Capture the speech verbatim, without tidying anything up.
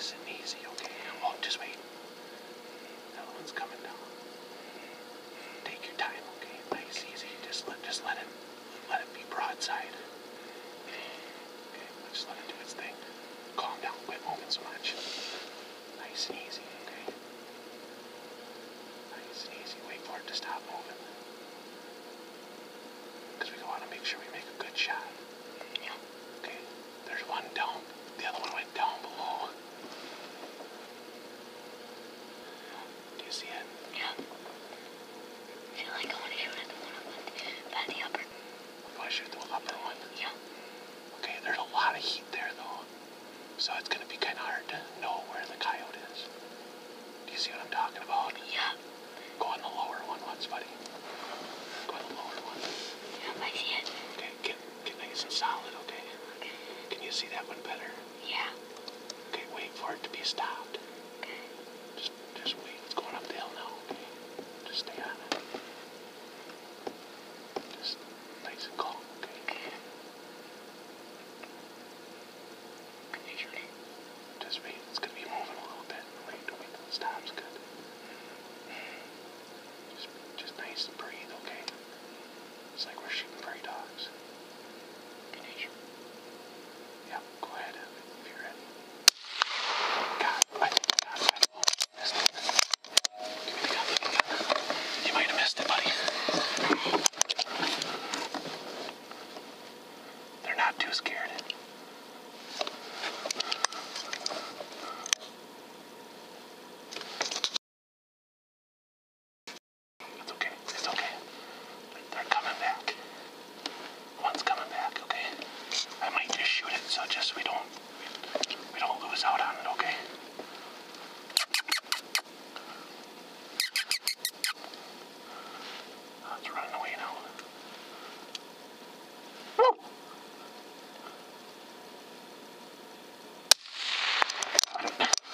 Nice and easy, okay? Oh, just wait. That one's coming down. Take your time, okay? Nice, easy. Just let just let it let it be broadside. Okay, just let it do its thing. Calm down, quit moving so much. Nice and easy, okay? Nice and easy. Wait for it to stop moving. Because we want to make sure we make a good shot. Yeah. Okay, there's one down. The other one went down below. Do you see it? Yeah. I feel like I want to shoot at the one up by the upper. You want to shoot the upper one? Yeah. Okay, there's a lot of heat there though. So it's going to be kind of hard to know where the coyote is. Do you see what I'm talking about? Yeah. Go on the lower one once, buddy. Go on the lower one. Yeah, I see it. Okay, get, get nice and solid, okay? Okay. Can you see that one better? Yeah. Okay, wait for it to be stopped. Okay. Just, just wait. It's going up the hill now, okay? Just stay on it. Just nice and calm, okay? Okay. Can I shoot it? Just wait. It's going to be moving a little bit. Wait, wait till it stops. Good. Just, just nice and breathe, okay? It's like we're shooting prairie dogs. Can I shoot? Yeah, go ahead if you're ready. God, I, God, I missed it. Give me the gun, give me the gun. You might have missed it, buddy. They're not too scared. It's okay, it's okay. They're coming back. One's coming back, okay? I might just shoot it so just we don't we don't lose out on it, okay? Oh, it's running away now. Woo!